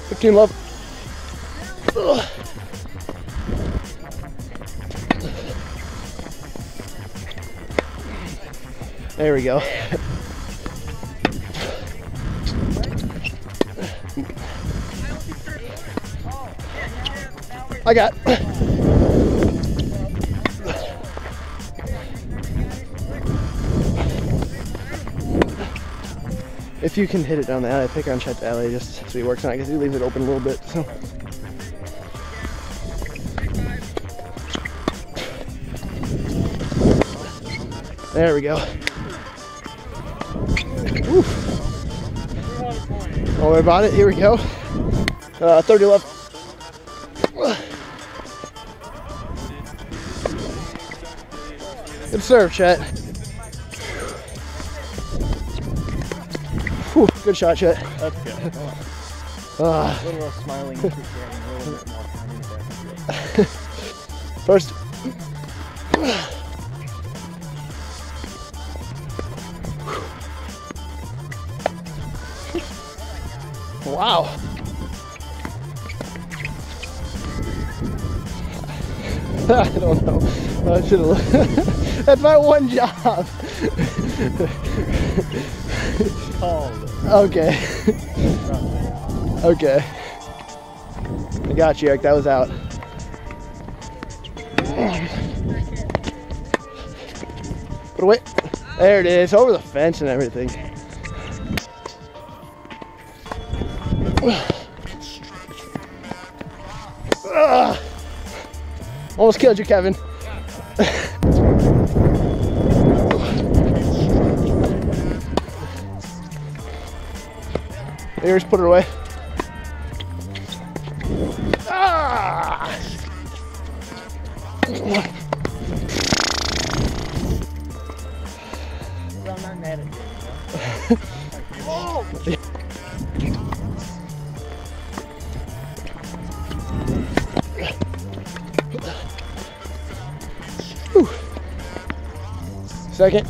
15 love. Ugh. There we go. I got. If you can hit it down the alley, I pick on Chet's alley just so he works on it because he leaves it open a little bit. So. There we go. Oof. Don't worry about it. Here we go. 30 left. Good serve, Chet. Whew, good shot, Chet. That's good. A little smiling. A little bit more time. First. Wow. I don't know. I should have. That's my one job. Okay. Okay. I got you, Eric. That was out. Put away. There it is. Over the fence and everything. Almost killed you, Kevin. Here's, put it away. Ah! Oh! Second.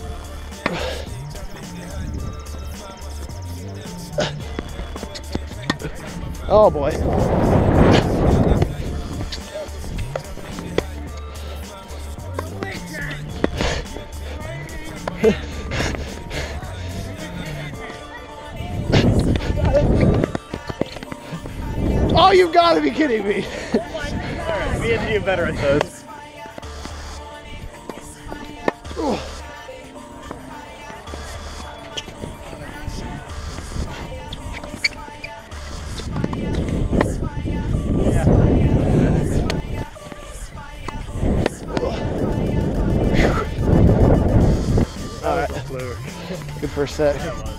Oh boy. Oh, you've got to be kidding me. Alright, we had to do better at those. Good first set.